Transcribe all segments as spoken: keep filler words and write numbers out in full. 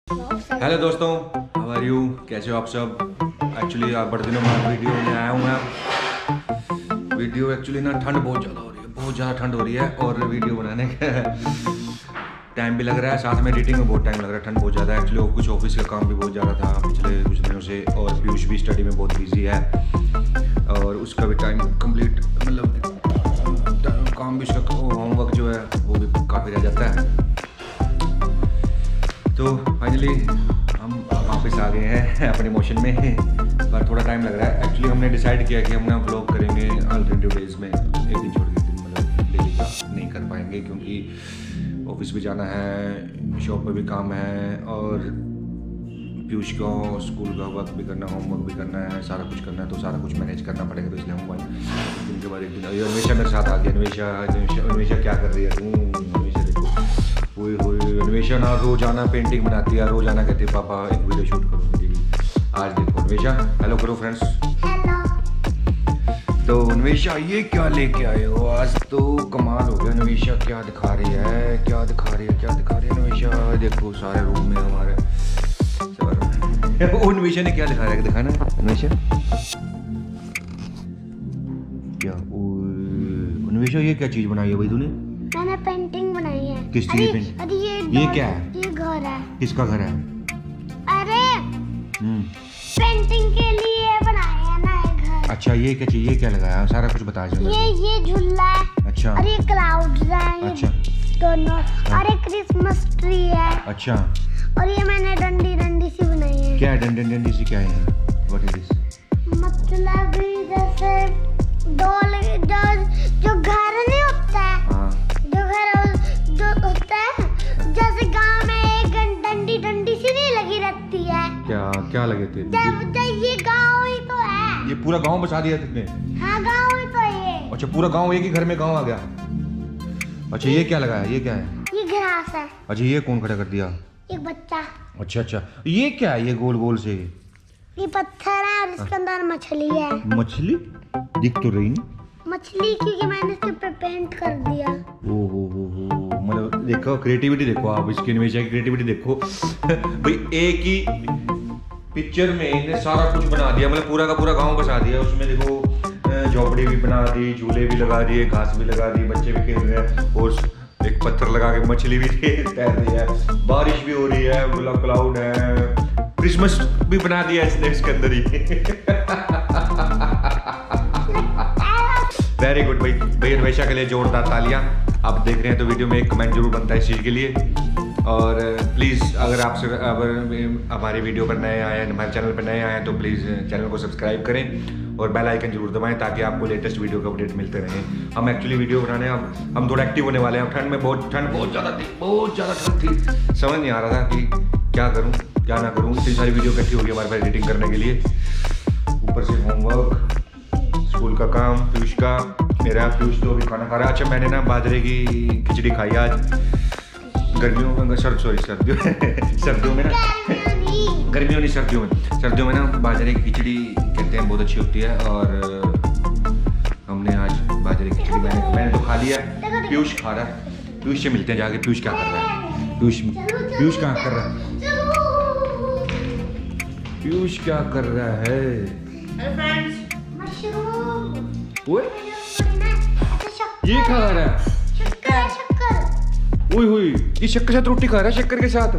Hello दोस्तों, how are you? कैसे हो आप सब? एक्चुअली बड़े दिनों बाद वीडियो में आया हूँ मैं। वीडियो एक्चुअली ना ठंड बहुत ज़्यादा हो रही है, बहुत ज़्यादा ठंड हो रही है और वीडियो बनाने का टाइम भी लग रहा है, साथ में एडिटिंग में बहुत टाइम लग रहा है। ठंड बहुत ज़्यादा है एक्चुअली, कुछ ऑफिस का काम भी बहुत ज़्यादा था पिछले कुछ दिनों से, और पीयूष भी स्टडी में बहुत बिजी है और उसका भी टाइम कंप्लीट, मतलब काम भी, उसका होमवर्क जो है वो भी काफ़ी रह जाता है। तो फाइनली हम वापस आ गए हैं अपने मोशन में, पर थोड़ा टाइम लग रहा है। एक्चुअली हमने डिसाइड किया कि हम ना व्लॉग करेंगे अल्टरनेटिव डेज में, एक दिन छोड़ के दिन, मतलब डेली का नहीं कर पाएंगे क्योंकि ऑफिस भी जाना है, शॉप पे भी काम है और पीयूष को स्कूल का वर्क भी करना, होमवर्क भी करना है, सारा कुछ करना है, तो सारा कुछ मैनेज करना पड़ेगा। तो इसलिए हम दिन के बाद एक दिन, अन्वेषा मेरे साथ आ गया। अन्वेषा अन्वेषा क्या कर रही है तू? अन्वेषा देखो, हुई हुई अन्वेषा ना रोजाना पेंटिंग बनाती है, रोजाना कहती है पापा एक वीडियो शूट करो मेरी। आज देखो अन्वेषा, हेलो करो फ्रेंड्स। हेलो। तो अन्वेषा ये क्या लेके आए हो? आज तो कमाल हो गया। अन्वेषा क्या दिखा रही है, क्या दिखा रही है, क्या दिखा रही है अन्वेषा? देखो सारे रूम में हमारे अन्वेषा ने क्या दिखा रहा है, दिखाना अन्वेषा क्या? अन्वेषा ये क्या चीज बनाई है भाई तूने? मैंने पेंटिंग बनाई है। किस चीज की पेंटिंग? अरे ये ये क्या है? ये घर है। किसका घर है? अरे हम्म पेंटिंग के लिए बनाया है ना ये घर। अच्छा ये क्या चीज, ये क्या लगाया? सारा कुछ बता दो। ये ये झूला है। अच्छा। और ये क्लाउड्स हैं। अच्छा। दोनों। और एक क्रिसमस ट्री है। अच्छा। और ये मैंने डंडी डंडी सी बनाई है। क्या है डंडी डंडी सी? क्या है? What is this? मतलब जैसे डॉल, जो जो घर नहीं होता है, हाँ। जो घर जो होता है, जैसे गांव में एक डंडी डंडी सी नहीं लगी रहती है। क्या क्या लगे थे? जब जब ये गांव ही तो है। ये पूरा गांव बसा दिया तुमने? हाँ गांव ही तो है ये। अच्छा पूरा गांव एक ही घर में गांव आ गया। अच्छा ये क्या लगाया, ये क्या है? ये घास है। अच्छा ये कौन खड़ा कर दिया? एक बच्चा। अच्छा अच्छा ये क्या है, ये गोल गोल से? ये पत्थर है और इसके अंदर मछली है। मछली दिख तो रही नहीं। मछली क्योंकि मैंने इसके ऊपर पेंट कर दिया। ओ हो हो हो, मतलब देखो क्रिएटिविटी देखो आप, इसकी अन्वेषा की क्रिएटिविटी देखो। भाई एक ही पिक्चर में इन्हें सारा कुछ बना दिया, मतलब पूरा का पूरा गांव बसा दिया। उसमें देखो झोपड़ी भी बना दी, झूले भी लगा दिए, घास भी लगा दी, बच्चे भी खेल रहे हैं और एक पत्थर लगा के मछली भी तैर रही है, बारिश भी हो रही है, गुलाब क्लाउड है, क्रिसमस भी बना दिया इसने इसके अंदर ही। वेरी गुड भाई, भाई अन्वेषा के लिए जोरदार तालियां। आप देख रहे हैं तो वीडियो में एक कमेंट जरूर बनता है इस चीज़ के लिए। और प्लीज़ अगर आप अगर हमारी वीडियो पर नए आए हैं, हमारे चैनल पर नए आए हैं तो प्लीज़ चैनल को सब्सक्राइब करें और बेल आइकन जरूर दबाएं ताकि आपको लेटेस्ट वीडियो का अपडेट मिलते रहें। हम एक्चुअली वीडियो बनाने अब हम थोड़ा एक्टिव होने वाले हैं। ठंड में बहुत ठंड बहुत ज़्यादा थी, बहुत ज़्यादा ठंड थी, समझ नहीं आ रहा था कि क्या करूँ क्या ना करूँ। इतनी सारी वीडियो इकट्ठी होगी हमारे पास एडिटिंग करने के लिए, ऊपर से होमवर्क, स्कूल का काम, पीयूष का, मेरा पीयूष तो अभी खाना खा रहा है। अच्छा मैंने ना बाजरे की खिचड़ी खाई आज, गर्मियों में, सर सॉरी सर्दियों सर्दियों में ना, गर्मियों नहीं सर्दियों में, सर्दियों में ना बाजरे की खिचड़ी कहते हैं बहुत अच्छी होती है। और हमने आज बाजरे की खिचड़ी, मैंने मैंने तो खा लिया, पीयूष खा रहा है। पीयूष से मिलते हैं जाके, पीयूष क्या कर रहा है? पीयूष पीयूष क्या कर रहा है? पीयूष क्या कर रहा है? ओए ये खा रहा है? शक्कर शक्कर। ओए होए, ये शक्कर के साथ रोटी खा रहा है, शक्कर के साथ।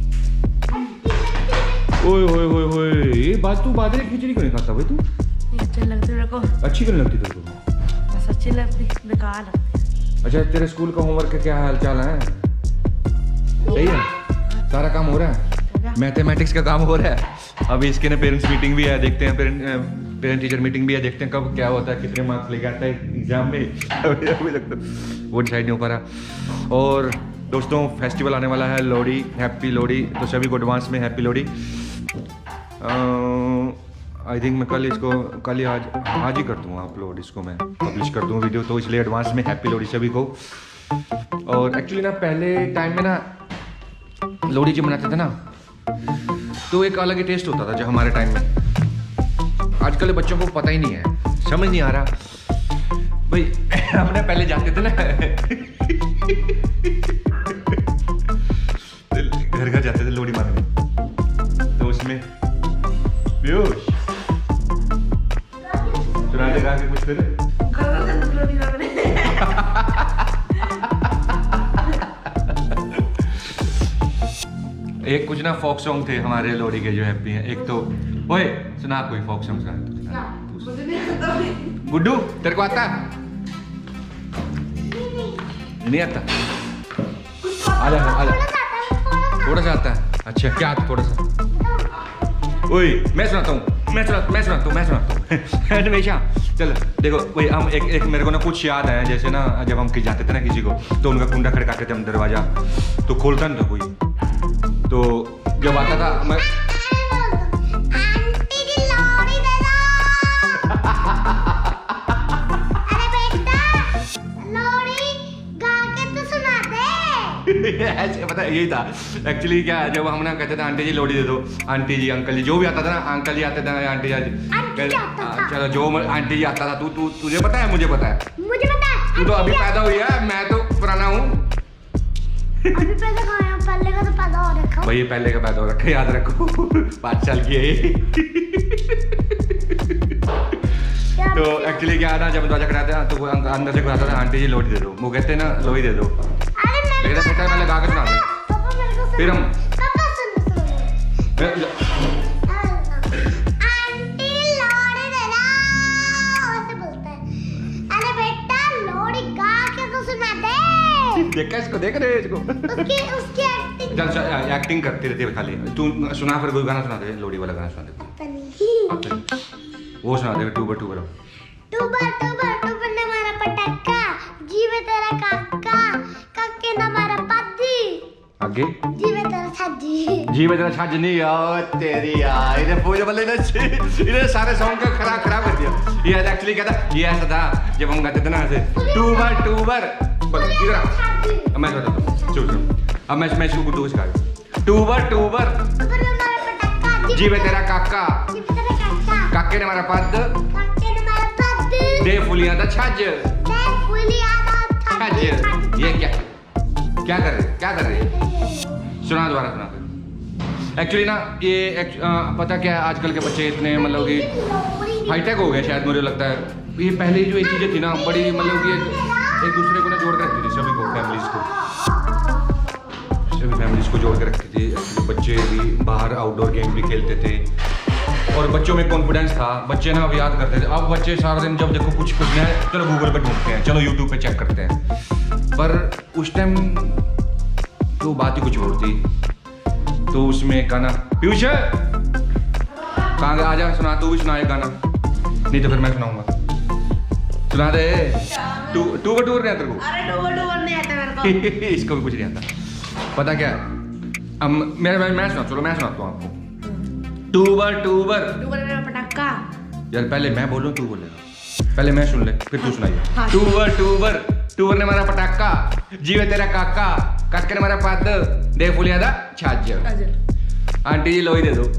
ओए होए होए होए, ये बात तू बाजरे की खिचड़ी क्यों नहीं खाता भाई तू? अच्छी लगती मेरे को। अच्छी क्यों लगती तेरे को? बस अच्छी लगती, बेकार लगती। अच्छा तेरे स्कूल का होमवर्क का क्या हाल चाल है? सही है, सारा काम हो रहा है, मैथमेटिक्स का काम हो रहा है। अभी इसके ना पेरेंट्स मीटिंग भी है, देखते हैं पेरेंट पेरेंट टीचर मीटिंग भी है, देखते हैं कब क्या होता है, कितने मार्क्स लेके आता है एग्जाम में। अभी तक तो वो डिसाइड नहीं हो पा रहा। और दोस्तों फेस्टिवल आने वाला है, लोहड़ी, हैप्पी लोहड़ी, तो सभी को एडवांस में हैप्पी लोहड़ी। आई थिंक मैं कल इसको कल ही आज आज ही कर दूँगा अपलोड, इसको मैं पब्लिश कर दूँ वीडियो, तो इसलिए एडवांस में हैप्पी लोहड़ी सभी को। और एक्चुअली ना पहले टाइम में ना लोहड़ी जब मनाते थे ना तो एक अलग ही टेस्ट होता था जो हमारे टाइम में। आजकल बच्चों को पता ही नहीं है, समझ नहीं आ रहा भाई। हमने पहले जाते थे ना घर घर जाते थे लोहड़ी मारने, इसमें? पीयूष सुना दे गा के कुछ फिर। एक कुछ ना फोक सॉन्ग थे हमारे लोहड़ी के जो हैप्पी हैं। एक तो ओए सुना कोई फोक सॉन्ग सुना। गुड्डू तेरे को आता? नहीं आता? आ जा आ जा। थोड़ा सा आता है? अच्छा क्या आता थोड़ा सा? ओए मैं सुनाता हूँ मैं सुना मैं सुनाता हूँ मैं सुनाता हूँ हमेशा। चलो देखो वही हम एक एक मेरे को ना कुछ याद आया। जैसे ना जब हम जाते थे ना किसी को तो उनका कुंडा खड़काते थे हम दरवाजा, तो खोलता नहीं था कोई। तो जब आता था मैं आंटी की लोड़ी दे दो। अरे बेटा लोड़ी गा के तो सुना दे। ऐसे पता है यही था एक्चुअली। क्या जब हम ना कहते थे आंटी जी लोड़ी दे दो, आंटी जी अंकल जी जो भी आता था ना, अंकल जी आते थे आंटी जी चलो जो आंटी जी आता था। तू तू तुझे पता है? मुझे पता है। मुझे पता है। तू तो अभी पैदा हुई है, मैं तो पुराना हूँ। अभी पैदा कहाँ है? पहले का तो पैदा हो रखा। भाई पहले का पैदा हो रखा, याद रखो। पाँच साल की है ये। तो एक्चुअली क्या ना जब दरवाजा खड़काते हैं तो वो अंदर से आता था आंटी जी लोड़ी दे दो। वो कहते हैं ना लोड़ी दे दो। लेकिन बेटा पहले गा के सुना दे फिर हम। पापा सुन सुन। आंटी लोड़ी दे दो ऐसे बोलता है। अरे बेटा लोड़ी गा के तो सुना दे। देखा इसको? देख रहे हैं इसको? उसकी उसकी एक्टिंग चल एक्टिंग करती रहती है खाली। तू सुना फिर कोई गाना सुना दे, लोड़ी वाला गाना सुना दे। पता नहीं। अच्छा वो सुना दे टूबर टूबर। टूबर टूबर टूबर ने मारा पटाखा, जीवे तेरा काका, काके ने मारा पति। आगे जीवे तेरा छज्जी। जी में तेरा छाज नहीं यार तेरी यार। इन्हें पूजा बल्ले ने इन्हें सारे सॉन्ग का खराब खराब कर दिया। ये एक्चुअली क्या था? ये ऐसा था जब हम गाते थे ना ऐसे टूबर टूबर। इधर आ मैं बताता हूँ। चुप चुप अब मैं मैं इसको गुड्डू को सिखाऊंगा। टूबर टूबर टूबर ने मारा पटाखा, जी में तेरा काका, जीवे तेरा काका, काके ने मारा पद, काके ने मारा पति। दे फुलियां दा छाज। दे फुलियां दा छाज। ये क्या क्या कर रहे क्या कर रहे सुना दोबारा सुना। एक्चुअली ना ये एक, आ, पता क्या है आजकल के बच्चे इतने मतलब कि हाईटेक हो गए शायद मुझे लगता है। ये पहले जो ये चीज़ें थी ना बड़ी मतलब कि एक, एक दूसरे को ना जोड़ के रखती थी सभी को, फैमिलीज को सभी फैमिलीज को जोड़ के रखती थी। एक्चुअली बच्चे भी बाहर आउटडोर गेम भी खेलते थे और बच्चों में कॉन्फिडेंस था। बच्चे ना अब याद करते थे। अब बच्चे सारा दिन जब देखो कुछ कुछ नया चलो गूगल पे ढूंढते हैं, चलो यूट्यूब पे चेक करते हैं। पर उस टाइम तो बात ही कुछ और थी। तो उसमें गाना पीयूष कहाँ गया? आजा सुना, तू भी सुना एक गाना। नहीं तो फिर मैं सुनाऊंगा। सुना दे। टू टूबर टूबर नहीं आता तेरे को? अरे टूबर टूबर नहीं आता मेरे को। इसको भी कुछ नहीं आता। पता क्या अब मैं मैं मैं सुना चलो मैं सुनाता हूँ आपको। टूबर टूबर टूबर मेरा पटाखा। यार पहले मैं बोलूँ तू बोलेगा? पहले मैं सुन ले फिर तू सुनाइए। हाँ। टूबर टूबर टूबर ने मारा पटाखा, जीवे तेरा काका, काके ने मारा पद, दे फुलिया दा छाज। आंटी जी लोई दे दो।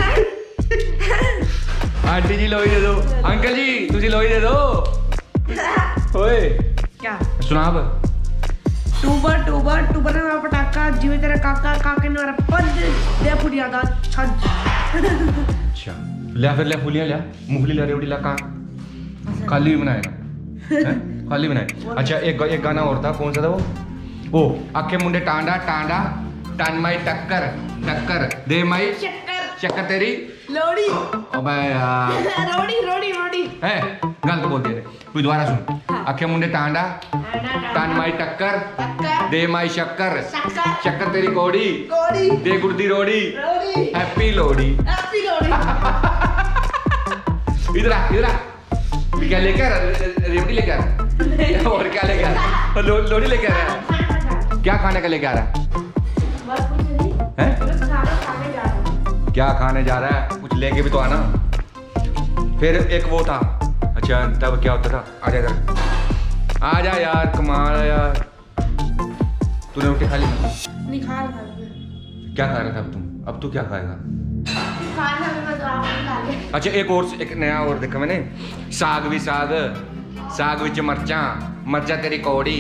आंटी जी लोई दे दो। अंकल जी तुझे लोई दे दो। ओए क्या? सुना अब। टूबर टूबर टूबर ने मारा पटाखा, जीवे तेरा काका, काके ने मारा पद, दे फुलिया दा छज्ज। अच्छा ले फिर ले फुलिया ले मूंगफली ले रेवड़ी ला कहाँ खाली भी बनाएगा हैं? खाली बनाए। अच्छा एक एक गाना और था, कौन सा था वो? ओ आखे मुंडे टांडा टांडा टान माई टक्कर टक्कर दे माई चक्कर चक्कर तेरी लोड़ी। अबे यार रोड़ी रोड़ी रोड़ी है गलत बोल दिया। तू दोबारा सुन। आखे मुंडे टांडा टान माई टक्कर टक्कर दे माई शक्कर शक्कर शक्कर तेरी कोड़ी कोड़ी दे गुड़दी रोड़ी रोड़ी हैप्पी लोड़ी। हैप्पी लोड़ी। इधर आ इधर आ क्या लेकर रेवड़ी लेकर और क्या लेकर आ रहा है? लो, लोड़ी लेकर आ रहा है? क्या खाने का लेकर आ रहा है? क्या खाने जा रहा है? कुछ लेके भी तो आना। फिर एक वो था। अच्छा तब क्या होता था? आजा इधर आजा यार कमाल है यार। तूने रोटी खा ली? नहीं खा रहा था। क्या खा रहा था अब तुम? अब तू क्या खाएगा? खा रहा था मैं तो आप खा लिया। अच्छा एक और एक नया और देखा मैंने। साग भी साग साग विच मरचा मरचा तेरी कौड़ी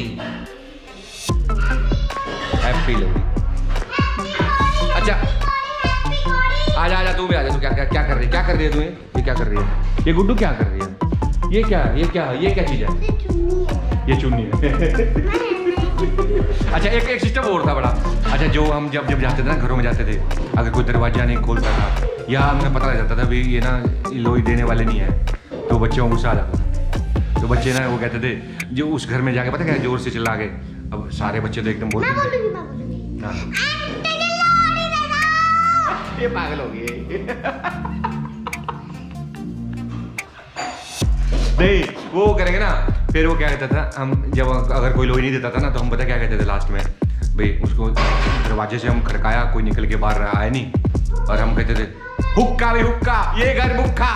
हैप्पी लोड़ी। अच्छा आजा आजा तू भी आजा। तू क्या क्या क्या कर रही है? क्या कर रही है तू? ये क्या कर रही है? ये गुड्डू क्या कर रही है? ये क्या ये क्या ये क्या चीज है? ये चुन्नी है। अच्छा एक एक सिस्टम और था बड़ा। अच्छा जो हम जब जब जाते थे ना घरों में जाते थे, अगर कोई दरवाजा नहीं खोलता था या हमें पता लग जाता था भाई ये ना लोई देने वाले नहीं है, तो बच्चों को गुस्सा आ जाता था। तो बच्चे ना वो कहते थे जो उस घर में जाके पता क्या जोर से चिल्ला के, अब सारे बच्चे तो एकदम बोलते थे ये पागल हो गए। नहीं वो करेंगे ना, फिर वो क्या कहता था, हम जब अगर कोई लोई नहीं देता था ना तो हम पता क्या कहते थे लास्ट में, भाई उसको दरवाजे से हम खड़काया, कोई निकल के बाहर आया नहीं, और हम कहते थे हुक्का भी हुक्का, ये घर भुक्का।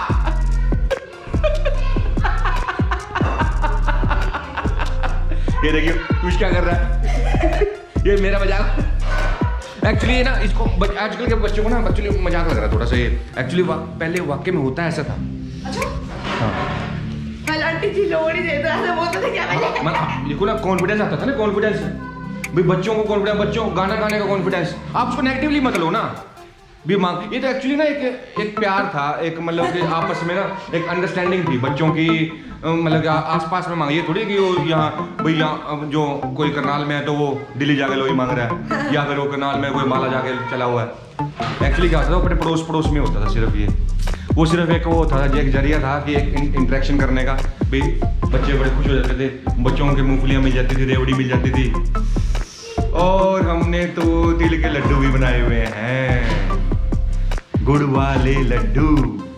ये देखिए कुछ क्या कर रहा है। ये मेरा मजाक एक्चुअली ना, इसको आजकल के बच्चों को ना एक्चुअली मजाक लग रहा है थोड़ा सा। ये एक्चुअली पहले वाकई में होता ऐसा था। हाँ आंटी जी लोड़ी देता है, बोलते थे क्या पहले। देखो ना कॉन्फिडेंस आता था ना, कॉन्फिडेंस भाई बच्चों को कॉन्फिडेंस, बच्चों को गाना गाने का कॉन्फिडेंस। आप उसको नेगेटिवली मत लो ना भी मांग। ये तो एक्चुअली ना एक एक प्यार था, एक मतलब कि आपस में ना एक अंडरस्टैंडिंग थी बच्चों की, मतलब आसपास में मांगिए थोड़ी कि वो यहाँ भाई यहाँ जो कोई करनाल में है तो वो दिल्ली जाके लोही मांग रहा है, या फिर वो करनाल में कोई माला जाके चला हुआ है। एक्चुअली क्या होता था अपने पड़ोस पड़ोस में होता था सिर्फ ये, वो सिर्फ एक वो था एक जरिया था कि एक इंटरेक्शन करने का। भाई बच्चे बड़े खुश हो जाते थे, बच्चों के मूंगफलियाँ मिल जाती थी, रेवड़ी मिल जाती थी, और हमने तो तिल के लड्डू भी बनाए हुए हैं, गुड़ वाले लड्डू।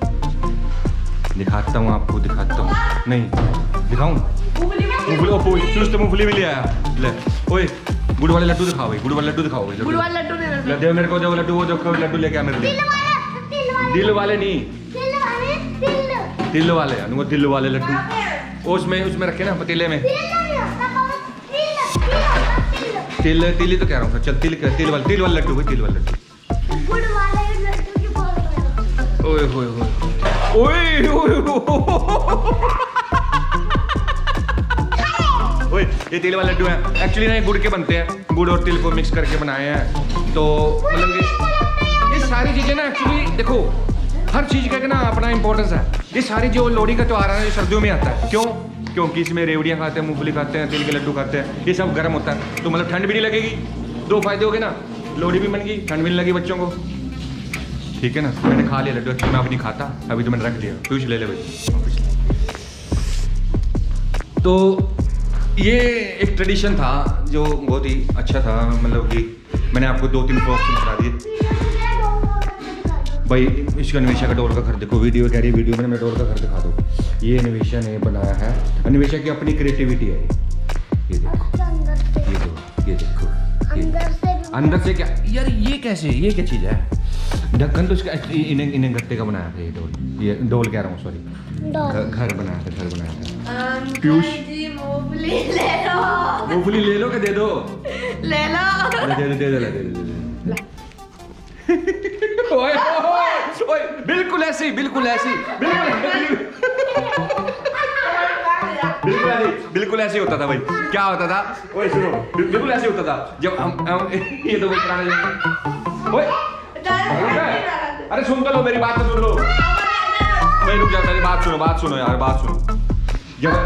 दिखाता हूँ आपको, दिखाता हूँ नहीं दिखाऊँ मूंगफली, चूस तो मूंगफली भी ले आया। ले ओए गुड़ वाले लड्डू दिखाओ भाई, गुड़ वाले लड्डू दिखाओ भाई, गुड़ वाले लड्डू दे दे मेरे को, जो लड्डू वो देखो लड्डू लेके आ मेरे लिए। दिल वाले नहीं, तिल वाले, अनुको तिल वाले लड्डू उसमें उसमें रखे ना पतीले में। तिल तिल ही तो कह रहा हूँ। चल तिल तिल वाले तिल वाले लड्डू भाई, तिल वाले लड्डू। गुड़ वाले लड्डू की बोल रहे हो। ओए होए होए ओए ओए ये तिल वाले लड्डू हैं। एक्चुअली ना ये गुड़ के बनते हैं, गुड़ और तिल को मिक्स करके बनाए हैं। तो मतलब ये ये सारी चीजें ना एक्चुअली देखो हर चीज का ना अपना इंपॉर्टेंस है। ये सारी जो लोहड़ी का त्योहार है ये सर्दियों में आता है। क्यों? क्योंकि इसमें रेवड़ियाँ खाते हैं, मूंगफली खाते हैं, तिल के लड्डू खाते हैं, ये सब गर्म होता है, तो मतलब ठंड भी नहीं लगेगी। दो फायदे हो गए ना, लोहड़ी भी बन गई, ठंड भी नहीं लगी बच्चों को। ठीक है ना, मैंने खा लिया लड्डू, एक्चुअली मैं अब नहीं खाता, अभी तो मैंने रख दिया। पीयूष ले ले भाई। तो ये एक ट्रेडिशन था जो बहुत ही अच्छा था, मतलब कि मैंने आपको दो तीन फ्रॉक्स बता दिए भाई। इसका अन्वेषा का डोर का घर देखो, वीडियो कह रही है वीडियो में मैं डोर का घर दिखा दो। ये अन्वेषा ने बनाया है, अन्वेषा की अपनी क्रिएटिविटी है। ये देखो ये देखो ये देखो अंदर से अंदर से क्या यार, ये कैसे, ये क्या चीज़ है? ढक्कन तो इसका इन्हें इन्हें गत्ते का बनाया था ये डोल, ये डोल कह रहा हूँ सॉरी, घर बनाया था, घर बनाया था। पीयूष मूंगफली ले लो, मूंगफली ले लो, क्या दे दो, ले लो, दे दे दे दे दे दे। ओए ओए बिल्कुल ऐसी, बिल्कुल ऐसी, बिल्कुल बिल्कुल ऐसी, बिल्कुल ऐसे होता था भाई। क्या होता था? ओए सुनो, बिल्कुल ऐसे होता था जब हम, हम ये तो पुराने। ओए अरे सुन तो लो, मेरी बात तो सुन लो। मैं रुक जा, मेरी बात सुनो, बात सुनो यार, बात सुनो। जब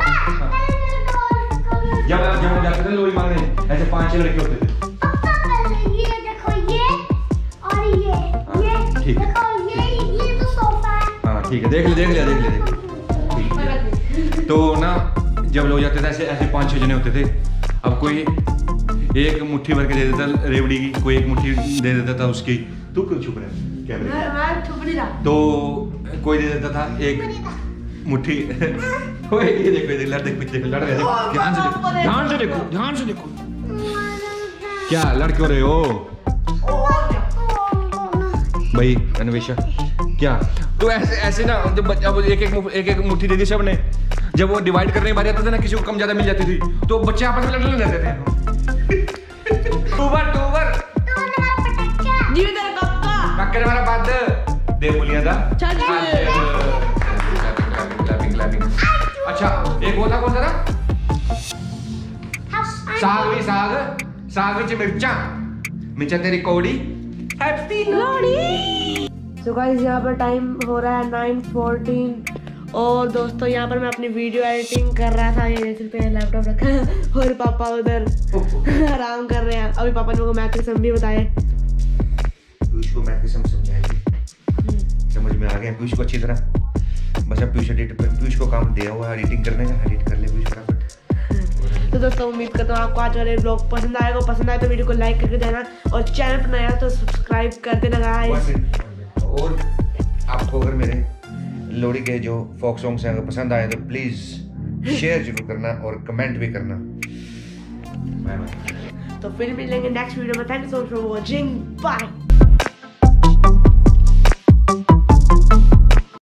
जब जब जाते थे लोरी मांगने, ऐसे पांच छह लड़के होते थे। ठीक है, ये ये तो सोफा है। हाँ ठीक है, देख ले देख लिया देख लिया देख लिया। तो ना जब लोग जाते थे ऐसे ऐसे पाँच छः जने होते थे। अब कोई एक मुट्ठी भर के दे देता रेवड़ी की, कोई एक मुट्ठी दे देता था उसकी। तू क्यों छुप रहा है कैमरे? तो कोई दे देता था एक मुट्ठी। ओए ये देखो, देख लड़, देख पीछे देख, लड़ रहे हैं, ध्यान से देखो, ध्यान से देखो, ध्यान से देखो। क्या लड़ क्यों रहे हो भाई अन्वेषा? क्या तो ऐसे ऐसे ना जब अब एक एक एक एक मुट्ठी दे दी सबने, जब वो डिवाइड करने की बारी आती थी ना, किसी को कम ज्यादा मिल जाती थी, तो बच्चे आपस में लड़ने लगते थे। टूबर टूबर जी तेरा कक्का कक्के ने हमारा बात दे बोलिया था। अच्छा एक वो था, कौन सा था? साग भी साग साग विच मिर्चा, मिर्चा तेरी कौड़ी। हैप्पी लोहड़ी। सो गाइस यहाँ पर टाइम हो रहा है नाइन फोर्टीन और दोस्तों यहाँ पर मैं अपनी वीडियो एडिटिंग कर रहा था। ये देख सकते हैं लैपटॉप रखा है और पापा उधर आराम कर रहे हैं। अभी पापा ने मुझको मैथ के सम भी बताए। पीयूष को मैथ के सम समझाएंगे, समझ में आ गया पीयूष को अच्छी तरह। बस अब पीयूष एडिट पीयूष को काम दिया हुआ है एडिटिंग करने का, एडिट कर ले पीयूष फटाफट। तो दोस्तों उम्मीद करता हूँ आपको आज वाले ब्लॉग पसंद आएगा। पसंद आए तो वीडियो को लाइक करके देना और चैनल पर नया तो सब्सक्राइब कर देना गाइस। और आपको अगर मेरे लोहड़ी के जो फोक सॉन्ग्स हैं अगर पसंद आए तो प्लीज़ शेयर जरूर करना और कमेंट भी करना। Bye bye. तो फिर मिलेंगे नेक्स्ट वीडियो में। Thank you so much for watching. Bye.